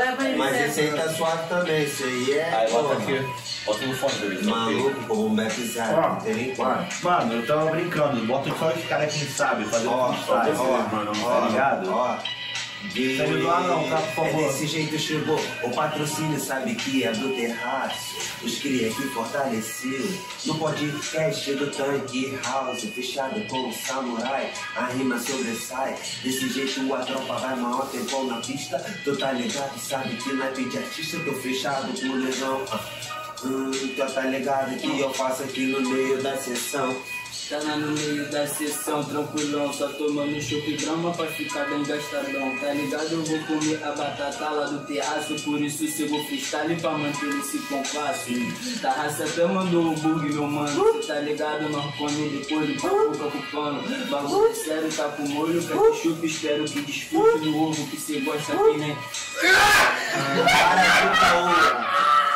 Mas esse aí tá suave também, esse aí é... Aí bota aqui, bota no fone dele. Maluco, como um backzard, não tem nem como. Mano, eu tava brincando, bota só os caras que sabem fazer freestyle, mano, tá ligado? Ó. Não, tá, por favor. É desse jeito chegou, o patrocínio sabe que é do terraço. Os cria que fortaleceu no podcast do Tanque House, fechado com o samurai, a rima sobressai. Desse jeito a tropa vai maior tempão na pista. Tu tá ligado, sabe que não é de artista, eu tô fechado com o lesão. Tu tá ligado que eu faço aqui no meio da sessão. Tá lá no meio da sessão, tranquilão, só tomando chopp grama pra ficar bem gastadão. Tá ligado? Eu vou comer a batata lá do terraço, por isso sigo freestyle pra manter esse compasso. Da raça até mandou o bug, meu mano. Cê tá ligado? Nós come depois do papo com o pano. Bagulho sério, tá com molho, ketchup, espero que desfrute do ovo que cê gosta aqui, né? Para de caô.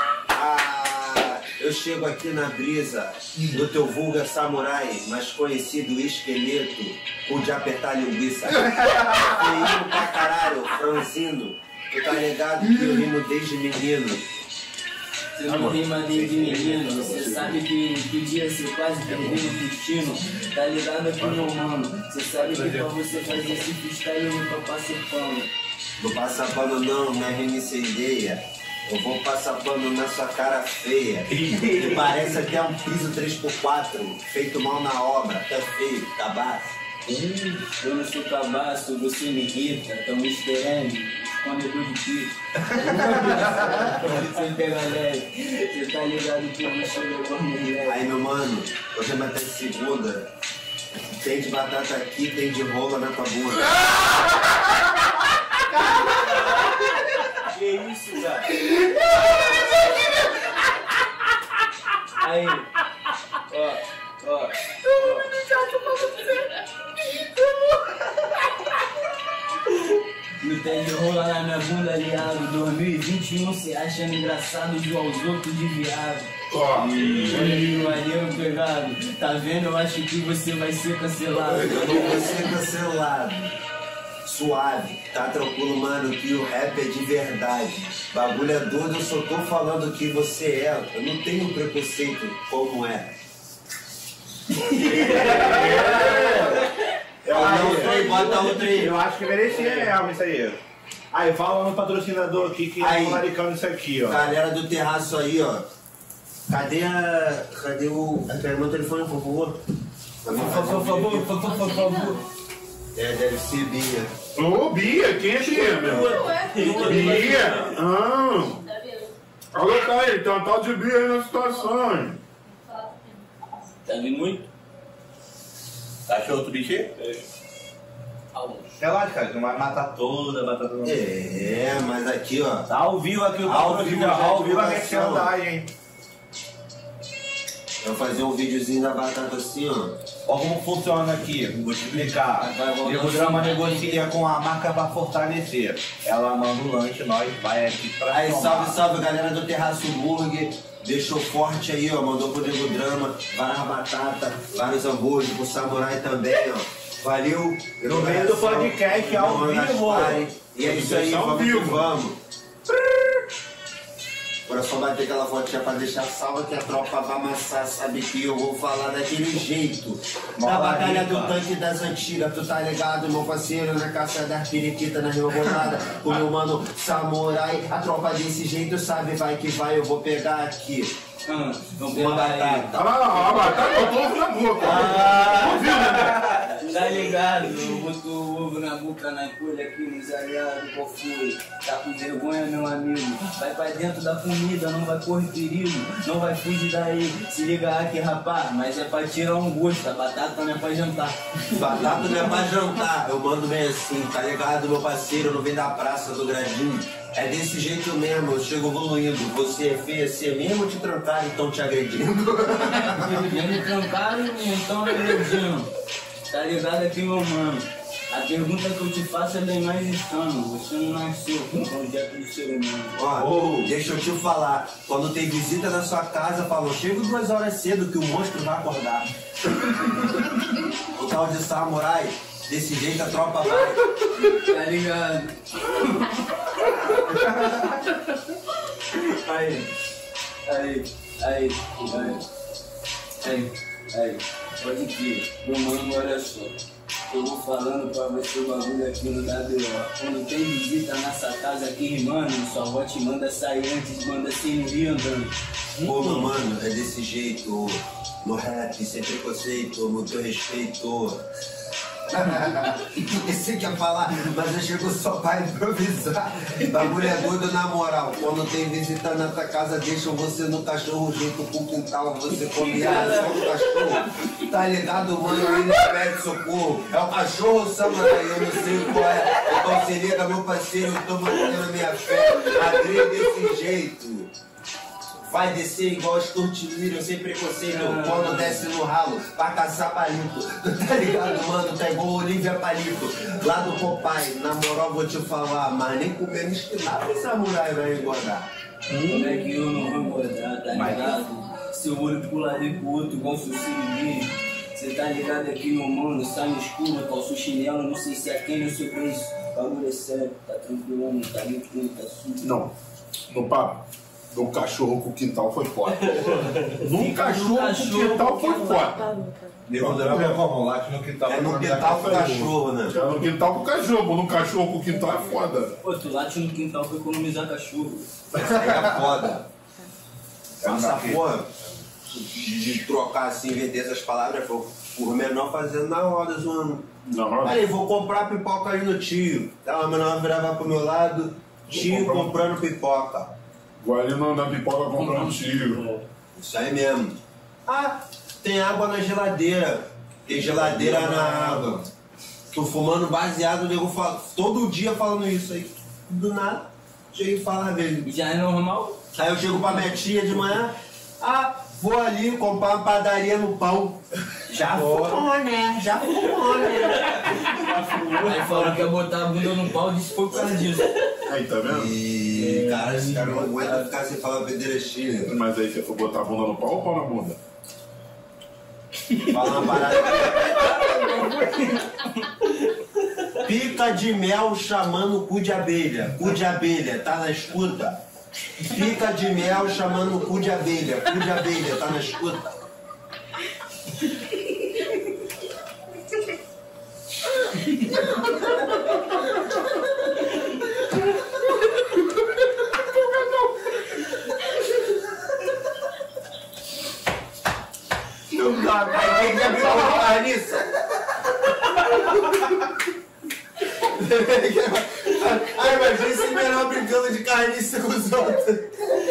Eu chego aqui na brisa do teu vulga samurai, mais conhecido esqueleto, o de apertar linguiça. Feio pra caralho, franzino. Tu tá ligado que eu rimo desde menino. Você não rima desde menino, você sabe que podia ser quase perdendo o destino. Tá ligado aqui, meu mano? Você sabe que pra você fazer esse freestyle eu nunca passo pano. Não passa pano não, minha rima incendeia. Eu vou passar pano na sua cara feia. Que parece até um piso 3x4, feito mal na obra, tá feio, cabaço. Eu não sou cabaço, você me irrita, tão me esperando, escondedor de pito. Você pega leve, você tá ligado que eu não chego com mulher. Aí meu mano, hoje é até segunda. Tem de batata aqui, tem de rola na tua bunda. Que isso, cara? Aí, ó. Não tem de rola na minha bunda, aliado. 2021 se achando engraçado, igual os outros de viado. Olha aí, pegado. Tá vendo? Eu acho que você vai ser cancelado. Eu não vou ser cancelado. Suave, tá tranquilo, mano, que o rap é de verdade. Bagulho é doido, eu só tô falando que você é. Eu não tenho preconceito como é. Bota outro aí. Eu acho que merecia mesmo isso aí. Aí, fala no patrocinador aqui que é fabricando isso aqui, ó. Galera do terraço aí, ó. Cadê o... Pega meu telefone, por favor. Por favor. É, deve ser Bia. Ô, Bia, quem é Bia, meu? Bia? Alô, Caio, tem uma tal de Bia aí na situação. Tá vindo muito? Achou outro bicho aí? Relaxa, cara, não vai matar toda, matar toda. É, mas aqui, ó. Tá ao vivo aqui o ao vivo a gente andar, hein? Eu vou fazer um videozinho da batata assim, ó. Olha como funciona aqui, vou te explicar. O Drama negocia com a marca pra fortalecer. Ela manda o lanche, nós vai aqui pra Aí, tomar. salve, galera do Terraço Burger. Deixou forte aí, ó. Mandou pro Nego Drama, várias batatas, vários hambúrgueres, pro Samurai também, ó. Valeu. No meio do podcast, ao vivo. E é isso aí, vamos que vamos. Agora só bater aquela fotinha pra deixar salva que a tropa vai amassar, sabe que eu vou falar daquele jeito. Da batalha do tanque das antigas, tu tá ligado, meu parceiro, na caça das periquitas, na rebolada, o meu mano samurai, a tropa desse jeito sabe, vai que vai, eu vou pegar aqui. Uma batata. A batata botou ovo na boca. Tá ligado? Eu boto o ovo na boca, na colha aqui nos aliados, qual foi? Tá com vergonha, meu amigo? Vai pra dentro da comida, não vai correr perigo, não vai fugir daí. Se liga aqui, rapaz, mas é pra tirar um gosto, a batata não é pra jantar. Batata não é pra jantar, eu mando bem assim, tá ligado, meu parceiro? Não vem da praça do Gradinho. É desse jeito mesmo, eu chego evoluindo. Você é feia, você mesmo te trancaram, então te agredindo. Me trancaram, então agredindo. Tá ligado aqui, meu mano? A pergunta que eu te faço é bem mais insano. Você não nasceu com o projeto do ser humano. Ó, deixa eu te falar. Quando tem visita na sua casa, falou, chego 2 horas cedo que o monstro vai acordar. O tal de samurai, desse jeito a tropa vai. Tá ligado? Aí, pode crer. Meu mano, olha só. Eu vou falando pra você o bagulho aqui no WO. Quando tem visita nessa casa aqui, rimando, sua avó te manda sair antes, manda sem ir andando. Pô, meu mano, é desse jeito. No rap, sem preconceito, muito respeito. Esse quer falar, mas eu chego só pra improvisar. Bagulho é doido na moral. Quando tem visita nessa casa, deixam você no cachorro junto com o quintal. Você come a ração do cachorro. Tá ligado, mano? Ele pede socorro. É o cachorro samurai, eu não sei qual é. Então se liga, meu parceiro, eu tô mantendo minha fé. Agree desse jeito. Vai descer igual os curtileiros, sem preconceito. Quando desce no ralo, pra caçar palito. Tá ligado, mano? Tá igual Olivia Palito. Lá do Popeye, na moral vou te falar. Mas nem comendo espinafre o samurai vai engordar. Como é que eu não vou engordar, tá ligado? Seu olho pro lado e pro outro, igual seu sirigueiro. Cê tá ligado aqui, meu mano? Sai no escuro, calço chinelo, não sei se é quem ou se eu conheço. Bagulho é sério, tá tranquilo, não tá muito ruim, tá sujo. Não, no papo. No cachorro com o quintal foi foda. Num cachorro com o quintal foi foda. Derrubar é como? Late no quintal. É no quintal com o cachorro, né? É no quintal com o cachorro. No cachorro com o quintal é foda. Pô, tu late no quintal pra economizar cachorro. Isso aí é foda. Essa porra de trocar assim, inverter essas palavras, por menor fazendo na roda, zoando. Aí, vou comprar pipoca aí no tio. Ela menor virava pro meu lado, tio comprando pipoca. Vou ali na pipoca comprar um tiro. Isso aí mesmo. Ah, tem água na geladeira. Tem geladeira na água. Tô fumando baseado, o nego fala, todo dia falando isso aí. Do nada, chega e fala dele. Já é normal? Aí eu chego pra minha tia de manhã, vou ali comprar uma padaria no pão. Já fumou, né? Já fumou, né? Aí falou que ia botar a bunda no pau, disse que foi por causa disso. Aí, tá vendo? E cara, esse cara não aguenta ficar sem falar pedreirinha. Mas aí você for botar a bunda no pau ou pau na bunda? Fala uma parada. Pica de mel chamando cu de abelha. Cu de abelha, tá na escuta? Pica de mel chamando cu de abelha. Cu de abelha, tá na escuta? Não dá, vai ter que abrir uma carniça. Ai, imagina esse menor brincando de carniça com os outros.